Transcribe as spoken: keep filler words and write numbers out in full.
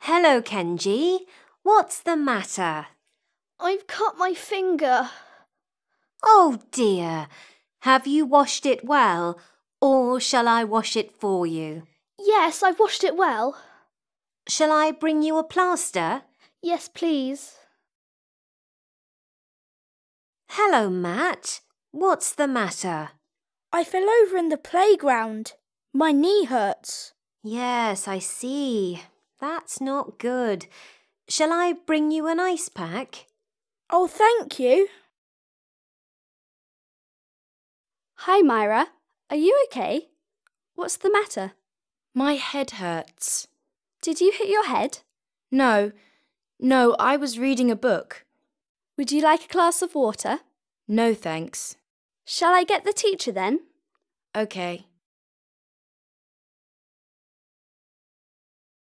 Hello, Kenji. What's the matter? I've cut my finger. Oh dear. Have you washed it well, or shall I wash it for you? Yes, I've washed it well. Shall I bring you a plaster? Yes, please. Hello, Matt. What's the matter? I fell over in the playground. My knee hurts. Yes, I see. That's not good. Shall I bring you an ice pack? Oh, thank you. Hi, Myra. Are you okay? What's the matter? My head hurts. Did you hit your head? No, no, I was reading a book. Would you like a glass of water? No, thanks. Shall I get the teacher then? Okay.